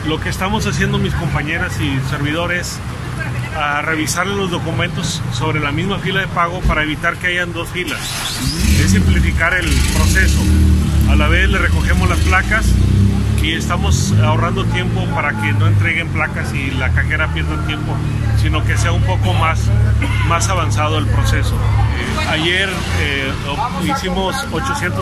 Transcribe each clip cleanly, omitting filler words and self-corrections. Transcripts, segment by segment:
Lo que estamos haciendo mis compañeras y servidores a revisar los documentos sobre la misma fila de pago para evitar que hayan dos filas. Es simplificar el proceso. A la vez le recogemos las placas y estamos ahorrando tiempo para que no entreguen placas y la cajera pierda tiempo, sino que sea un poco más avanzado el proceso. Ayer hicimos 800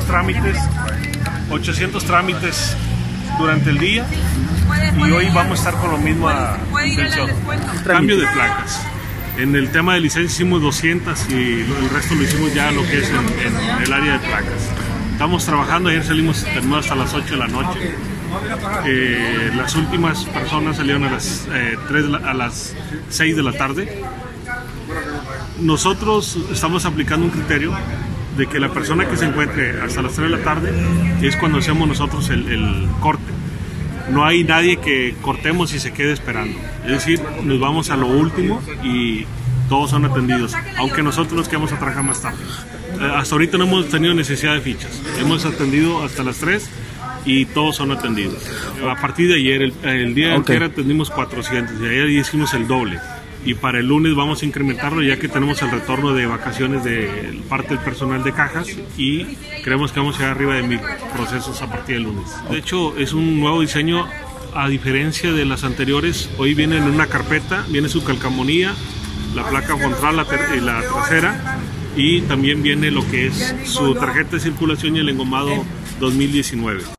trámites durante el día y hoy vamos a estar con la misma intención. Cambio de placas. En el tema de licencia hicimos 200 y el resto lo hicimos ya lo que es en el área de placas. Estamos trabajando, ayer terminamos hasta las 8 de la noche. Las últimas personas salieron a las 6 de la tarde. Nosotros estamos aplicando un criterio de que la persona que se encuentre hasta las 3 de la tarde es cuando hacemos nosotros el corte. No hay nadie que cortemos y se quede esperando. Es decir, nos vamos a lo último y todos son atendidos, aunque nosotros nos quedamos a trabajar más tarde. Hasta ahorita no hemos tenido necesidad de fichas. Hemos atendido hasta las 3 y todos son atendidos. A partir de ayer, el día entero atendimos 400 y ayer hicimos el doble. Y para el lunes vamos a incrementarlo ya que tenemos el retorno de vacaciones de parte del personal de cajas y creemos que vamos a llegar arriba de 1000 procesos a partir del lunes. De hecho, es un nuevo diseño a diferencia de las anteriores. Hoy viene en una carpeta, viene su calcamonía, la placa frontal, la trasera y también viene lo que es su tarjeta de circulación y el engomado 2019.